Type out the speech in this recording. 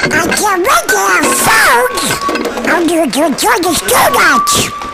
I can't wait to have phones. I'll do it to enjoy this too much.